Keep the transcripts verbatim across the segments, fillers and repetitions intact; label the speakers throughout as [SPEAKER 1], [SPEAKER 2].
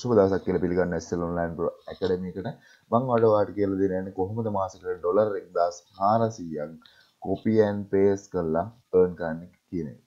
[SPEAKER 1] සුබ දවසක් කියලා පිළිගන්න S L Online Pro Academy එකට මම ඔයාලට කියලා දෙන්න යන්නේ කොහොමද මාසෙකට ඩොලර් එක්දාස් හාරසීයක් copy and paste කරලා earn කරන්න කියන එක.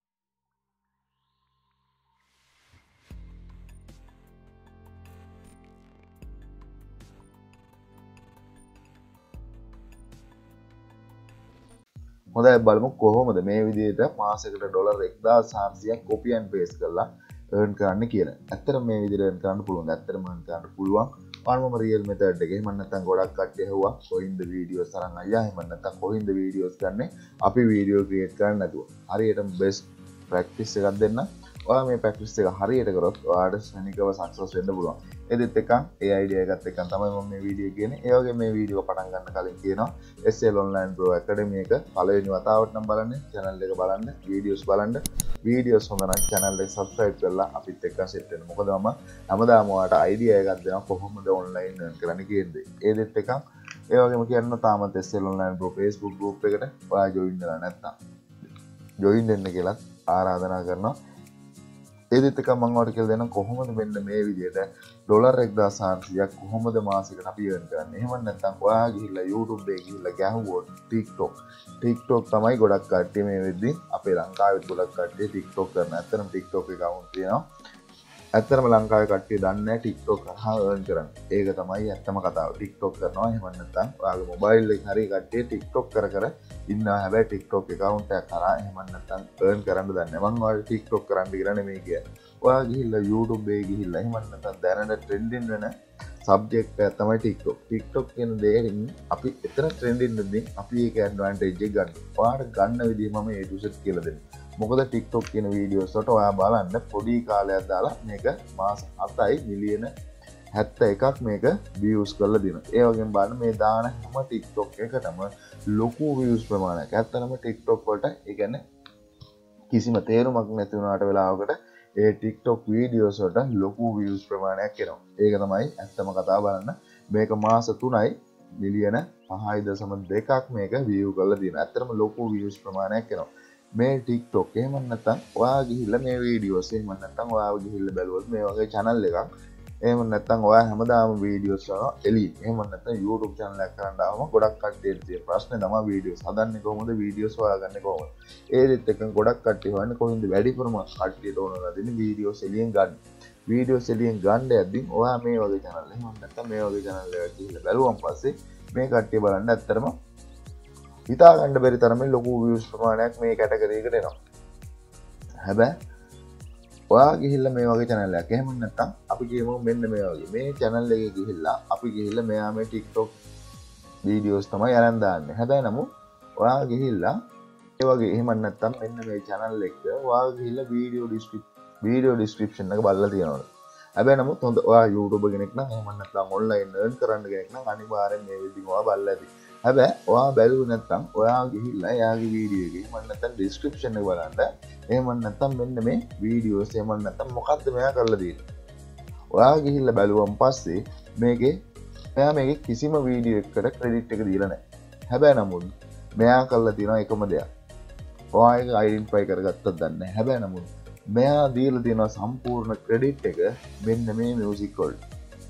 [SPEAKER 1] හොඳයි බලමු කොහොමද මේ විදිහට මාසෙකට ඩොලර් එක්දාස් හාරසීයක් copy and paste කරලා earn කරන්න කියලා. ඇත්තටම මේ විදිහට earn කරන්න පුළුවන්. ඇත්තටම earn කරන්න පුළුවන්. පානම රියල් මෙතඩ් එකේ එහෙම නැත්නම් ගොඩක් කට්ටිය ඇහුවා කොහින්ද වීඩියෝස් අරන් අයියා එහෙම නැත්නම් කොහින්ද වීඩියෝස් ගන්නෙ අපි වීඩියෝ ක්‍රියේට් කරන්න නැතුව. හරියටම බෙස්ට් ප්‍රැක්ටිස් එකක් දෙන්න. ඔයා මේ ප්‍රැක්ටිස් එක හරියට කරොත් ඔයාට ශනිකව සක්සස් වෙන්න පුළුවන්. ඒකෙත් එක්ක ඒ අයිඩියා එකත් එක්ක තමයි මම මේ වීඩියෝ කියන්නේ. ඒ වගේ මේ වීඩියෝ පටන් ගන්න කලින් කියනවා S L Online Pro Academy එක පළවෙනි වතාවට නම් බලන්න, channel එක බලන්න, වීඩියෝස් බලන්න. වීඩියෝස් හොඳ නම් channel එක subscribe කරලා අපිත් එක්ක set වෙන්න. මොකද මම හැමදාම ඔයාලට අයිඩියා එකක් දෙනවා කොහොමද online earn කරන්න කියන්නේ. ඒකෙත් එක්ක ඒ වගේම කියන්න තාමත් S L Online Pro Facebook group එකට ඔයා join වෙලා නැත්නම් join වෙන්න කියලා ආරාධනා කරනවා. ඒකෙත් එක්ක මම ඔයාලට කියලා දෙනවා කොහොමද මෙන්න මේ විදිහට ඩොලර් එක්දාස් හාරසීයක් කොහොමද මාසෙකට අපි earn කරන්නේ. එහෙම නැත්නම් ඔයා ගිහිල්ලා YouTube එකේ ගිහිල්ලා ගැහුවොත් TikTok TikTok තමයි ගොඩක් කට්ටිය මේ වෙද්දි අපේ ලංකාවේ ගොඩක් කට්ටිය TikTok කරන. ඇත්තටම TikTok account තියෙනවා. ඇත්තටම ලංකාවේ කට්ටිය දන්නේ නැහැ TikTok කරා earn කරන්න. ඒක තමයි ඇත්තම කතාව. TikTok කරනවා එහෙම නැත්නම් ඔයාගේ mobile එකේ හරි කට්ටිය TikTok කර කර ඉන්නවා. හැබැයි TikTok account එක කරා එහෙම නැත්නම් earn කරන්න දන්නේ නැහැ. මම ඔයාලට TikTok කරන්න කියලා නෙමෙයි කියන්නේ. ඔයා ගිහිල්ලා YouTube එකේ ගිහිල්ලා එහෙම නැත්නම් දැනට trending වෙන subject එක තමයි TikTok. TikTok කියන දෙයෙන් අපි එතන trending වෙද්දී අපි ඒක advantage එක ගන්න. ඔයාට ගන්න විදිහ මම A to Z කියලා දෙන්නම්. මොකද TikTok කියන වීඩියෝස් වලට ඔයා බලන්න පොඩි කාලයක් දාලා මේක මාස හතයි මිලියන හැත්තෑ එකක් මේක views කරලා දිනවා. ඒ වගේම බලන්න මේ දාන හැම TikTok එකටම ලොකු views ප්‍රමාණයක්. ඇත්තටම TikTok වලට ඒ කියන්නේ කිසිම තේරුමක් නැති වුණාට වෙලාවකට ඒ TikTok වීඩියෝස් වලට ලොකු views ප්‍රමාණයක් එනවා. ඒක තමයි ඇත්තම කතාව බලන්න. මේක මාස තුනයි මිලියන පහයි දශම දෙකක් මේක view කරලා දිනවා. ඇත්තටම ලොකු views ප්‍රමාණයක් එනවා. මේ TikTok එහෙම නැත්නම් ඔයා ගිහිල්ලා මේ වීඩියෝස් එහෙම නැත්නම් ඔයා ගිහිල්ලා බැලුවොත් මේ වගේ channel එකක් එහෙම නැත්නම් ඔයා හැමදාම වීඩියෝස් කරනවා එළිය. එහෙම නැත්නම් YouTube channel එකක් කරන්න ආවම ගොඩක් කට්ටියට තියෙන ප්‍රශ්නේ තමයි වීඩියෝස් හදන්නේ කොහොමද වීඩියෝස් හොයාගන්නේ කොහොමද. ඒකෙත් එක්ක ගොඩක් කට්ටිය හොයන්නේ කොහොමද වැඩිපුරම කට්ටියට ඕනලා දෙන්නේ වීඩියෝස් එළියෙන් ගන්න. වීඩියෝස් එළියෙන් ගන්න යද්දී ඔයා මේ වගේ channel එහෙම නැත්නම් මේ වගේ channel එකක් ගිහිල්ලා බැලුවම පස්සේ මේ කට්ටිය බලන්න ඇත්තටම හිතා ගන්න බැරි තරමේ ලොකු views ප්‍රමාණයක් මේ කැටගරි එකට එනවා. හැබැයි ඔයා ගිහිල්ලා මේ වගේ channel එකක් එහෙම නැත්නම් අපි කියමු මෙන්න මේ වගේ මේ channel එකේ ගිහිල්ලා අපි ගිහිල්ලා මෙයා මේ TikTok වීඩියෝස් තමයි අරන් දාන්නේ. හැබැයි නමුත් ඔයා ගිහිල්ලා ඒ වගේ එහෙම නැත්නම් මෙන්න මේ channel එක ඔයා ගිහිල්ලා වීඩියෝ ඩිස්ක්‍රිප්ෂන් වීඩියෝ ඩිස්ක්‍රිප්ෂන් එක බලලා තියෙනවා. හැබැයි නමුත් හොඳ ඔයා YouTube කෙනෙක් නම් එහෙම නැත්නම් online earn කරන්න කෙනෙක් නම් අනිවාර්යෙන් මේ විදිහම ඔයා බලලා ඇති. හැබැයි ඔයා බැලුවේ නැත්නම් ඔයා ගිහිල්ලා එයාගේ වීඩියෝ එකේ මම නැත්නම් ඩිස්ක්‍රිප්ෂන් එක බලන්න එහෙම නැත්නම් මෙන්න මේ වීඩියෝස් එහෙම නැත්නම් මොකද්ද මෙයා කරලා තියෙන්නේ. ඔයා ගිහිල්ලා බැලුවම පස්සේ මේකේ මෙයා මේකේ කිසිම වීඩියෝ එකකට ක්‍රෙඩිට් එක දීලා නැහැ. හැබැයි නමුත් මෙයා කරලා තියෙනවා එකම දෙයක්. ඔයා ඒක අයිඩෙන්ටිෆයි කරගත්තත් දන්නේ නැහැ. හැබැයි නමුත් මෙයා දීලා තියෙනවා සම්පූර්ණ ක්‍රෙඩිට් එක මෙන්න මේ මියුසික් වලට.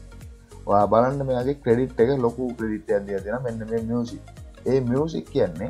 [SPEAKER 1] ඔයා බලන්න මෙයාගේ ක්‍රෙඩිට් එක ලොකු ක්‍රෙඩිට් එකක් දීලා තියෙනවා මෙන්න මේ මියුසික්. ඒ මියුසික් කියන්නේ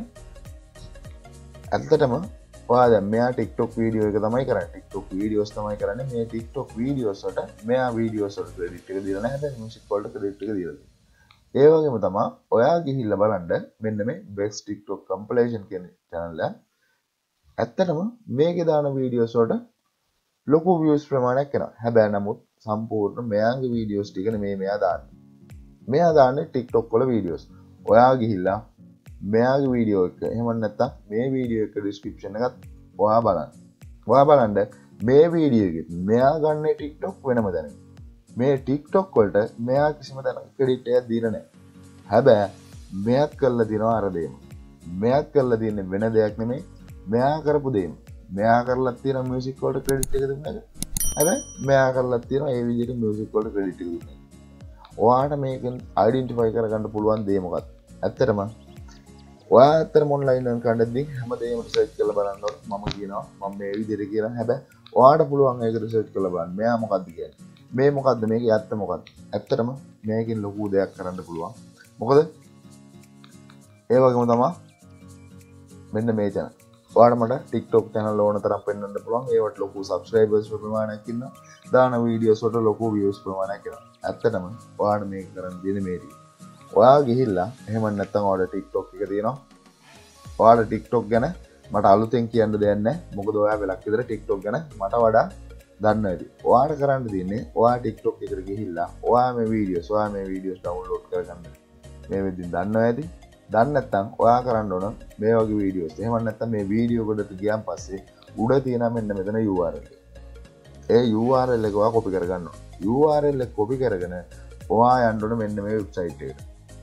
[SPEAKER 1] ඇත්තටම ඔයා දැන් මෙයා TikTok වීඩියෝ එක තමයි කරන්නේ. TikTok වීඩියෝස් තමයි කරන්නේ. මේ TikTok වීඩියෝස් වලට මෙයා වීඩියෝස් වලට ක්‍රෙඩිට් එක දීලා නැහැ. හැබැයි මියුසික් වලට ක්‍රෙඩිට් එක දීලා තියෙනවා. ඒ වගේම තමයි ඔයා ගිහිල්ලා බලන්න මෙන්න මේ Best TikTok Compilation කියන channel එක. ඇත්තටම මේකේ දාන වීඩියෝස් වලට ලොකු views ප්‍රමාණයක් එනවා. හැබැයි නමුත් සම්පූර්ණ මෙයාගේ වීඩියෝස් ටික නෙමෙයි මෙයා දාන්නේ. මෙයා දාන්නේ TikTok වල වීඩියෝස්. ඔයා ගිහිල්ලා මෙයාගේ වීඩියෝ එක එහෙම නැත්නම් මේ වීඩියෝ එක ඩිස්ක්‍රිප්ෂන් එකත් ඔයා බලන්න. ඔයා බලන්න මේ වීඩියෝ එකෙත් මෙයා ගන්න TikTok වෙනම දැනෙන. මේ TikTok වලට මෙයා කිසිම තැනක ක්‍රෙඩිට් එකක් දීලා නැහැ. හැබැයි මෙයාත් කරලා දිනවා අර දෙයම. මෙයාත් කරලා තියෙන්නේ වෙන දෙයක් නෙමෙයි. මෙයා කරපු දෙයම. මෙයා කරලා තියෙන මියුසික් වලට ක්‍රෙඩිට් එක දුන්නා. හැබැයි මෙයා කරලා තියෙනවා ඒ විදිහට මියුසික් වලට ක්‍රෙඩිට් එක දුන්නා. ඔයාට මේකෙන් අයිඩෙන්ටිෆයි කරගන්න පුළුවන් දේ මොකක්ද? ඇත්තටම ඔයා ඇත්තටම ඔන්ලයින් earn කරද්දී හැමදේම රිසර්ච් කරලා බලන්න ඕනේ. මම කියනවා මම මේ විදිහට කියනවා. හැබැයි ඔයාට පුළුවන් ඒක රිසර්ච් කරලා බලන්න. මෙයා මොකද්ද කියන්නේ? මේ මොකද්ද මේකේ ඇත්ත මොකද්ද? ඇත්තටම මේකෙන් ලොකු දෙයක් කරන්න පුළුවන්. මොකද ඒ වගේම තමයි මෙන්න මේ channel. ඔයාලට මට TikTok channel ඕන තරම් පෙන්වන්න පුළුවන්. ඒවට ලොකු subscribers ප්‍රමාණයක් ඉන්නවා. දාන වීඩියෝස් වලට ලොකු views ප්‍රමාණයක් එනවා. ඇත්තටම ඔයාලට මේක කරන්න දෙන්නේ මේ ටික. ඔයා ගිහිල්ලා එහෙම නැත්නම් ඔයාලට TikTok එක තියෙනවා. ඔයාලට TikTok ගැන මට අලුතෙන් කියන්න දෙයක් නැහැ. මොකද ඔයා වෙලක් විතර TikTok ගැන මට වඩා දන්නවා ඇති. ඔයාලට කරන්න තියෙන්නේ ඔයා TikTok එකට ගිහිල්ලා ඔයා මේ වීඩියෝස් ඔයා මේ වීඩියෝස් download කරගන්න. මේ වෙද්දී දන්නවා ඇති. දන්නේ නැත්නම් ඔයා කරන්න ඕන මේ වගේ වීඩියෝස්. එහෙම නැත්නම් මේ වීඩියෝ එකට ගියාන් පස්සේ උඩ තියෙන මෙන්න මෙතන U R L. ඒ U R L එක ඔයා copy කරගන්න ඕන. U R L එක copy කරගෙන ඔයා යන්න ඕන මෙන්න මේ වෙබ්සයිට් එකට.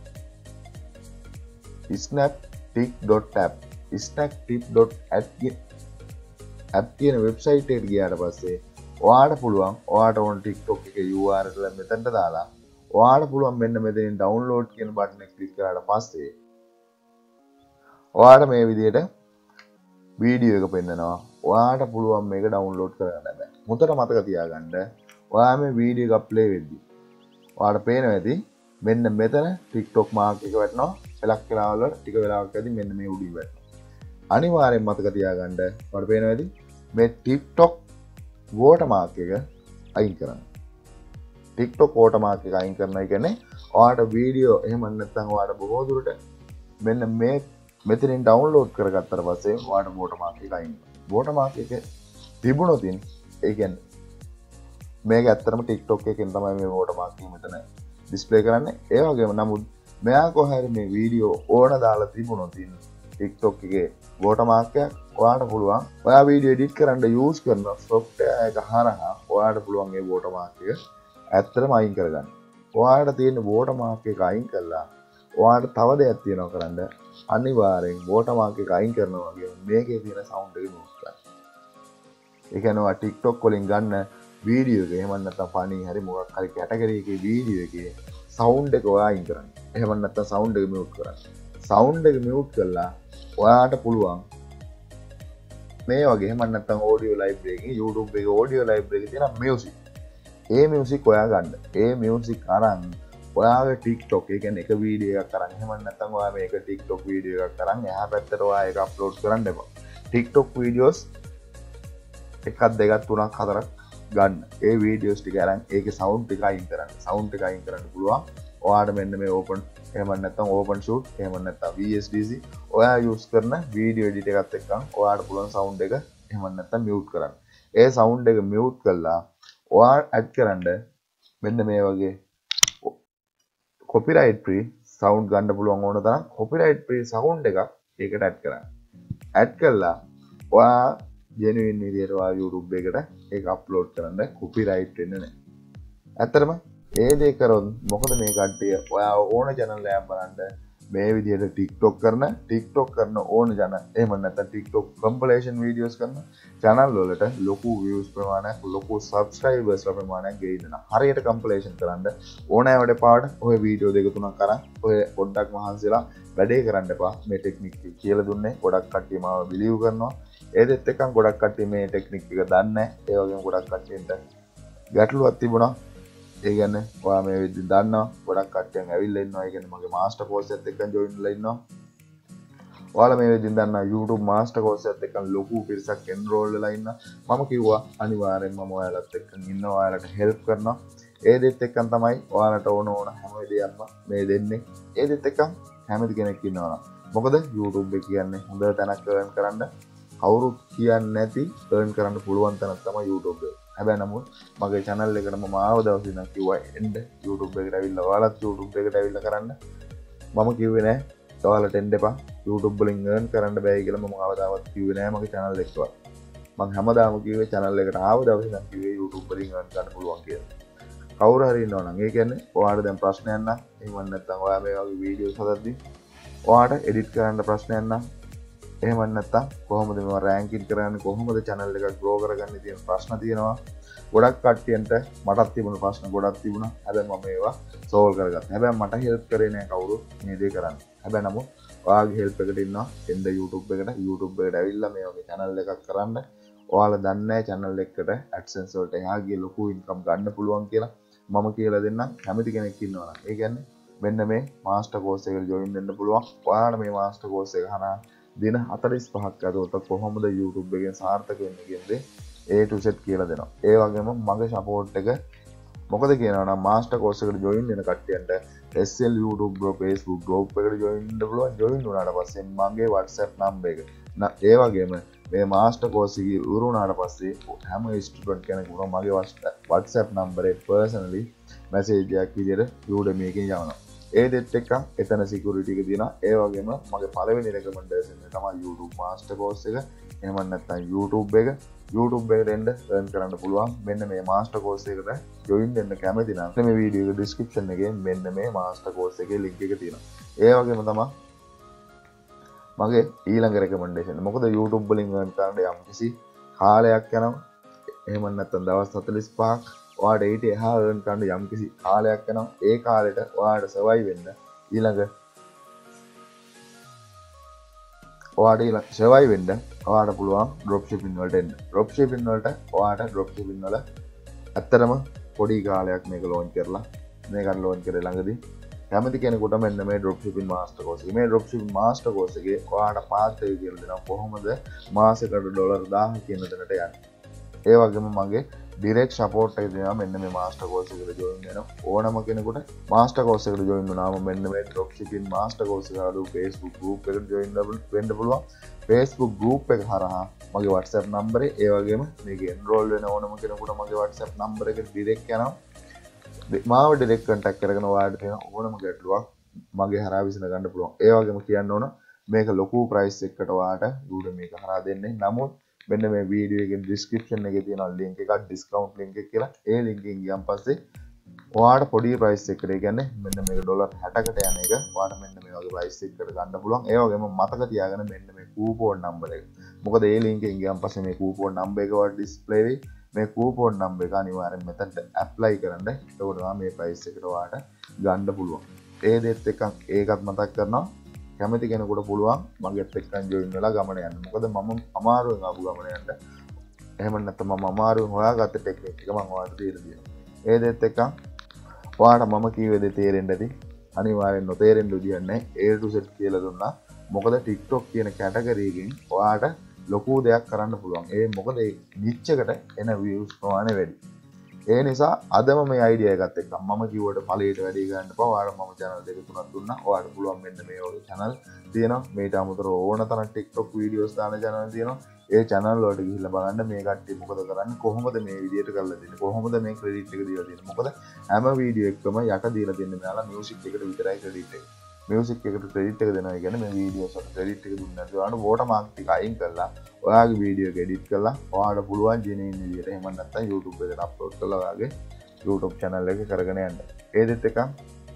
[SPEAKER 1] snaptik dot app snaptik dot app කියන වෙබ්සයිට් එකට ගියාට පස්සේ ඔයාට පුළුවන් ඔයාට ඕන TikTok එකේ U R L එක මෙතනට දාලා ඔයාට පුළුවන් මෙන්න මෙතනින් download කියන බටන් එක ක්ලික් කරාට පස්සේ ඔයාට මේ විදිහට වීඩියෝ එක පෙන්නනවා. ඔයාට පුළුවන් මේක download කරගන්න බෑ. මුතට මතක තියාගන්න ඔයා මේ වීඩියෝ එක ප්ලේ වෙද්දි ඔයාට පේනවා ඇති මෙන්න මෙතන TikTok මාක් එක වැටෙනවා. එලක් වෙලාවල ටික වෙලාවක් ඇති මෙන්න මේ උඩින් වැටෙනවා. අනිවාර්යෙන් මතක තියාගන්න ඔයාට පේනවා ඇති මේ TikTok watermark එක අයින් කරන්න. TikTok watermark එක අයින් කරනවා කියන්නේ ඔයාට වීඩියෝ එහෙම නැත්නම් ඔයාට බොහෝ දුරට මෙන්න මේ මෙතනින් ඩවුන්ලෝඩ් කරගත්තට පස්සේ ඔයාට watermark එක අයින් කරනවා. watermark එක තිබුණොත් ඒ කියන්නේ මේක ඇත්තටම TikTok එකෙන් තමයි මේ watermark එක මෙතන ඩිස්ප්ලේ කරන්නේ. ඒ වගේම නමුත් මෙයා කොහරි මේ වීඩියෝ ඕන දාලා තිබුණොත් TikTok එකේ watermark එක ඔයාට පුළුවන් ඔයා වීඩියෝ එඩිට් කරන්න යූස් කරන software එක හරහා ඔයාට පුළුවන් මේ watermark එක ඇත්තටම අයින් කරගන්න. ඔයාට තියෙන watermark එක අයින් කළා ඔයාට තව දෙයක් තියෙනවා කරන්න. අනිවාර්යෙන් watermark එක අයින් කරනවා වගේ මේකේ තියෙන sound එක mute කරන්න. ඒ කියන්නේ ඔයා TikTok වලින් ගන්න වීඩියෝ එක එහෙම නැත්නම් funny හරි මොකක් හරි කැටගරි එකේ වීඩියෝ එකේ sound එක ඔයා අයින් කරන්න. එහෙම නැත්නම් sound එක mute කරන්න. sound එක mute කළා ඔයාට පුළුවන් මේ වගේ එහෙම නැත්නම් audio library එකේ YouTube එකේ audio library එකේ තියෙන music. ඒ music ඔයා ගන්න. ඒ music අරන් ඔයාගේ TikTok ඒ කියන්නේ එක වීඩියෝ එකක් අරන් එහෙම නැත්නම් ඔයා මේක TikTok වීඩියෝ එකක් අරන් එහා පැත්තට ඔයා ඒක අප්ලෝඩ් කරන්න එපා. TikTok වීඩියෝස් එකක් දෙකක් තුනක් හතරක් ගන්න. ඒ වීඩියෝස් ටික අරන් ඒකේ sound ටික අයින් කරන්න. sound ටික අයින් කරන්න පුළුවන්. ඔයාට මෙන්න මේ open එහෙම නැත්නම් open shoot එහෙම නැත්නම් V S D C ඔයා use කරන වීඩියෝ එඩිට් එකත් එක්කම ඔයාට පුළුවන් sound එක එහෙම නැත්නම් mute කරන්න. ඒ sound එක mute කළා ඔයා add කරන්න මෙන්න මේ වගේ copyright free sound ගන්න පුළුවන් ඕන තරම් copyright free sound එකක් ඒකට add කරන්න. add කළා ඔයා genuine විදියට ඔයා YouTube එකට ඒක upload කරන්න copyright වෙන්නේ නැහැ. ඇත්තටම ඒ දේ කරොත් මොකද මේ කට්ටිය ඔයා ඕන channel එකක් බලන්න මේ විදිහට TikTok කරන TikTok කරන ඕන channel එහෙම නැත්නම් TikTok compilation videos කරන channel වලට ලොකු views ප්‍රමාණයක් ලොකු subscribers ප්‍රමාණයක් ගේනවා. හරියට compilation කරන්න ඕනෑවට පාඩ ඔය වීඩියෝ දෙක තුනක් අරන් ඔය පොඩ්ඩක් මහන්සිලා වැඩේ කරන්න එපා. මේ ටෙක්නික් එක කියලා දුන්නේ ගොඩක් කට්ටිය මාව believe කරනවා. ඒකෙත් එක්කම ගොඩක් කට්ටිය මේ ටෙක්නික් එක දන්නේ නැහැ. ඒ වගේම ගොඩක් කට්ටියන්ට ගැටලුවක් තිබුණා. ඒ කියන්නේ ඔයා මේ විදිහට දන්නවා ගොඩක් කට්ටියන් ඇවිල්ලා ඉන්නවා. ඒ කියන්නේ මගේ මාස්ටර් කෝස් එකත් එක්ක ජොයින් වෙලා ඉන්නවා. ඔයාලා මේ විදිහට දන්නවා YouTube මාස්ටර් කෝස් එකත් එක්ක ලොකු පිරිසක් එන්රෝල් වෙලා ඉන්නවා. මම කිව්වා අනිවාර්යෙන්ම මම ඔයාලත් එක්ක ඉන්නවා. ඔයාලට හෙල්ප් කරනවා. ඒ දෙත් එක්කන් තමයි ඔයාලට ඕන ඕන හැම වෙලෙයක්ම මේ දෙන්නේ. ඒ දෙත් එක්කන් හැමති කෙනෙක් ඉන්නවා. මොකද YouTube එක කියන්නේ හොඳ තැනක් earn කරන්න කවුරුත් කියන්නේ නැති earn කරන්න පුළුවන් තැනක් තමයි YouTube එක. හැබැයි නමුත් මගේ channel එකට මම ආව දවසේ ඉඳන් කිව්වා එන්න YouTube එකට ඇවිල්ලා ඔයාලත් YouTube එකට ඇවිල්ලා කරන්න. මම කිව්වේ නෑ ඔයාලට එන්න එපා. YouTube වලින් earn කරන්න බෑ කියලා මම කවදාවත් කිව්වේ නෑ මගේ channel එකවත්. මම හැමදාම කිව්වේ channel එකට ආව දවසේ ඉඳන් කිව්වේ YouTube වලින් earn කරන්න පුළුවන් කියලා. කවුරු හරි ඉන්නවා නම් ඒ කියන්නේ ඔයාලට දැන් ප්‍රශ්නයක් නම් එහෙම නැත්නම් ඔයා මේ වගේ වීඩියෝස් හදද්දී ඔයාට එඩිට් කරන්න ප්‍රශ්නයක් නම් එහෙම නැත්නම් කොහොමද මේවා රෑන්කින් කරන්නේ කොහොමද channel එක grow කරගන්නේ තියෙන ප්‍රශ්න තියෙනවා. ගොඩක් කට්ටියන්ට මටත් තිබුණු ප්‍රශ්න ගොඩක් තිබුණා. හැබැයි මම ඒවා solve කරගත්තා. හැබැයි මට help කරේ නෑ කවුරු මේ දේ කරන්න. හැබැයි නමුත් ඔයාගේ help එකට ඉන්නවා එන්න YouTube එකට YouTube එකට ඇවිල්ලා මේ වගේ channel එකක් කරන්න ඔයාලා දන්නේ නැහැ channel එකකට AdSense වලට එහා ගිය ලොකු income ගන්න පුළුවන් කියලා මම කියලා දෙන්නම් කැමති කෙනෙක් ඉන්නවා නම්. ඒ කියන්නේ මෙන්න මේ master course එකට join වෙන්න පුළුවන්. ඔයාලා මේ master course එක හරහා දින හතළිස් පහක් ඇතුළත කොහොමද YouTube එකෙන් සාර්ථක වෙන්නේ කියන දේ A to Z කියලා දෙනවා. ඒ වගේම මගේ support එක මොකද කියනවා නම් master course එකට join වෙන කට්ටියන්ට S L YouTube group Facebook group එකට join වෙන්න පුළුවන්. join වුණාට පස්සේ මගේ WhatsApp number එක ඒ වගේම මේ master course එක ඉවර වුණාට පස්සේ හැම student කෙනෙකුටම මගේ WhatsApp number එක personally message එකක් විදිහට Udemy එකෙන් යවනවා. ඒ දෙත් එක්ක එතන security එක තියෙනවා. ඒ වගේම මගේ පළවෙනි recommendation එක තමයි YouTube master course එක. එහෙම නැත්නම් YouTube එක YouTube එකට එන්න earn කරන්න පුළුවන්. මෙන්න මේ master course එකට join වෙන්න කැමති නම් මේ වීඩියෝ එක description එකේ මෙන්න මේ master course එකේ link එක තියෙනවා. ඒ වගේම තමයි මගේ ඊළඟ recommendation. මොකද YouTube වලින් earn කරන්න යම් කිසි කාලයක් යනවා. එහෙම නැත්නම් දවස් හතළිස් පහක් ඔයාලට ඊට එහා earn කරන්න යම් කිසි කාලයක් යනවා. ඒ කාලෙට ඔයාලට survive වෙන්න ඊළඟ ඔයාලට ඊළඟ survive වෙන්න ඔයාලට පුළුවන් drop shipping වලට එන්න. drop shipping වලට ඔයාලට drop shipping වල ඇත්තටම පොඩි කාලයක් මේක launch කරලා මේකට launch කරේ ළඟදී කැමති කෙනෙකුට මෙන්න මේ drop shipping master course එක. මේ drop shipping master course එකේ ඔයාලට පාත් වෙයි කියලා දෙනවා කොහොමද මාසෙකට ඩොලර් දහයක් කියන තැනට යන්නේ. ඒ වගේම මගේ direct support එක දෙනවා මෙන්න මේ master course එකට join වෙනවා. ඕනම කෙනෙකුට master course එකට join වුණාම මෙන්න මේ drop shipping master course එක අඩු Facebook group එකට join වෙන්න පුළුවන්. Facebook group එක හරහා මගේ WhatsApp number එක ඒ වගේම මේක enroll වෙන ඕනම කෙනෙකුට මගේ WhatsApp number එකට direct යනවා. මාව direct contact කරගෙන ඔයාලට තියෙන ඕනම ගැටලුවක් මගේ හරහා විසඳ ගන්න පුළුවන්. ඒ වගේම කියන්න ඕන මේක ලොකු price එකකට ඔයාලට Udemy මේක හරහා දෙන්නේ. නමුත් මෙන්න මේ වීඩියෝ එකේ description එකේ තියෙන link එකක් discount link එක කියලා. ඒ link එකෙන් ගියන් පස්සේ ඔයාලට පොඩි price එකකට ඒ කියන්නේ මෙන්න මේක ඩොලර් හැටකට යන එක ඔයාලට මෙන්න මේ වගේ price එකකට ගන්න පුළුවන්. ඒ වගේම මතක තියාගන්න මෙන්න මේ coupon number එක. මොකද ඒ link එකෙන් ගියන් පස්සේ මේ coupon number එක ඔයාලට display වෙයි. මේ coupon number එක අනිවාර්යෙන් මෙතනට apply කරන්න. එතකොට තමයි මේ price එකට ඔයාලට ගන්න පුළුවන්. ඒ දෙත් එකක් ඒකත් මතක් කරනවා. කැමති කෙනෙකුට පුළුවන් මගෙත් එක්කන් join වෙලා ගමන යන්න. මොකද මම අමාරුවෙන් ආපු ගමන යන්න. එහෙම නැත්නම් මම අමාරුවෙන් හොයාගත්ත ටෙක්නික් එක මම ඔයාලට දීලා දෙනවා. ඒ දෙත් එක්ක ඔයාලට මම කියවේ දේ තේරෙන්න ඇති. අනිවාර්යෙන් නොතේරෙන්න විදියක් නැහැ. A to Z කියලා දුන්නා. මොකද TikTok කියන කැටගරි එකෙන් ඔයාලට ලොකු දෙයක් කරන්න පුළුවන්. ඒ මොකද ඒ niche එකට එන views ප්‍රමාණය වැඩි. ඒ නිසා අදම මේ අයිඩියා එකත් එක්ක මම කිව්වට ඵලයට වැඩි ගන්න එපා. ඔයාලා මම channel දෙක තුනක් දුන්නා. ඔයාලට පුළුවන් මෙන්න මේ වගේ channel තියෙනවා. මේට අමතරව ඕන තරම් TikTok videos දාන channel තියෙනවා. ඒ channel වලට ගිහිල්ලා බලන්න මේ කට්ටිය මොකද කරන්නේ, කොහොමද මේ විදියට කරලා දෙන්නේ, කොහොමද මේ credit එක දීලා දෙන්නේ. මොකද හැම වීඩියෝ එකකම යට දීලා දෙන්නේ මෙයාලා music එකට විතරයි credit එක. music එකට credit එක දෙනවා කියන්නේ මේ videos වලට credit එක දුන්නේ නැතුව ඔයාලට watermark ටික අයින් කරලා ඔයාගේ වීඩියෝ එක edit කරලා ඔයාලට පුළුවන් genuine විදියට එහෙම නැත්නම් YouTube එකට upload කරලා ඔයාගේ YouTube channel එක කරගෙන යන්න. ඒ දෙත් එක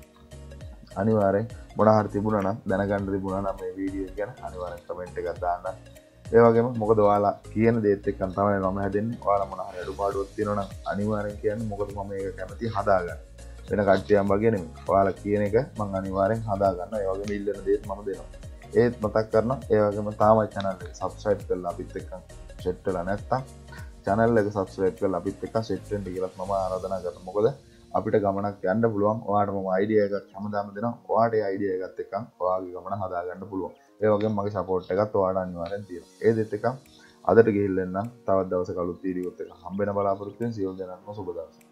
[SPEAKER 1] අනිවාර්යෙන් මොන හරි තිබුණා නම් දැනගන්න තිබුණා නම් මේ වීඩියෝ එක ගැන අනිවාර්යෙන් comment එකක් දාන්න. ඒ වගේම මොකද ඔයාලා කියන දේත් එක්කම තමයි මම හැදෙන්නේ. ඔයාලා මොන හරි අඩුපාඩුවක් තියෙනවා නම් අනිවාර්යෙන් කියන්න. මොකද මම මේක කැමති හදාගන්න. වෙන කට්ටියන් වගේ නෙමෙයි. ඔයාලා කියන එක මම අනිවාර්යෙන් හදා ගන්නවා. ඒ වගේම ඉල්ලන දේත් මම දෙනවා. ඒත් මතක් කරනවා. ඒ වගේම තාමයි channel එක subscribe කරලා අපිත් එක්ක set වෙලා නැත්තම් channel එක subscribe කරලා අපිත් එක්ක set වෙන්න කියලා මම ආරාධනා කරනවා. මොකද අපිට ගමනක් යන්න පුළුවන්. ඔයාලට මම idea එකක් හැමදාම දෙනවා. ඔයාට ඒ idea එකත් එක්ක ඔයාගේ ගමන හදා ගන්න පුළුවන්. ඒ වගේම මගේ support එකත් ඔයාලට අනිවාර්යෙන් තියෙනවා. ඒ දෙත් එක අදට ගිහිල්ලා එන්න තවත් දවසක අලුත් වීඩියෝ එකක් හම්බ වෙන බලාපොරොත්තු වෙන සියලු දෙනාටම සුබ දවසක්.